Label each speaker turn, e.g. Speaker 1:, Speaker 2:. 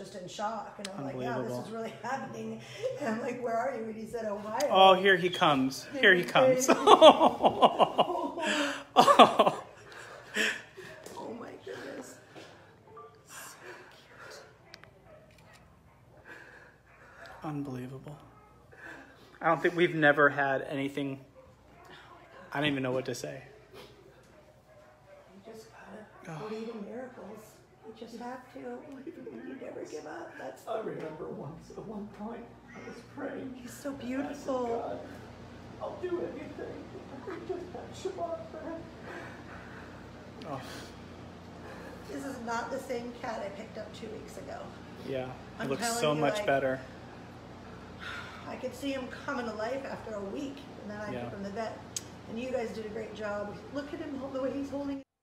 Speaker 1: just in shock. And I'm like, yeah, this is really happening. And I'm like, where are you? And he said, Ohio.
Speaker 2: Oh, here he comes. Here he comes. Oh,
Speaker 1: oh my goodness. So cute.
Speaker 2: Unbelievable. I don't think we've never had anything. I don't even know what to say.
Speaker 1: You just gotta believe in miracles. You just have to. You never give up. That's.
Speaker 3: I remember at one point, I was praying.
Speaker 1: He's so beautiful.
Speaker 3: God, I'll do anything. Just have Shabbat for him.
Speaker 2: Oh,
Speaker 1: This is not the same cat I picked up 2 weeks ago.
Speaker 2: yeah. It
Speaker 1: I'm
Speaker 2: looks
Speaker 1: telling
Speaker 2: so
Speaker 1: you,
Speaker 2: much
Speaker 1: like,
Speaker 2: better.
Speaker 1: I could see him coming to life after a week, and then I
Speaker 2: Yeah.
Speaker 1: took him to the vet. And you guys did a great job. Look at him, the way he's holding it.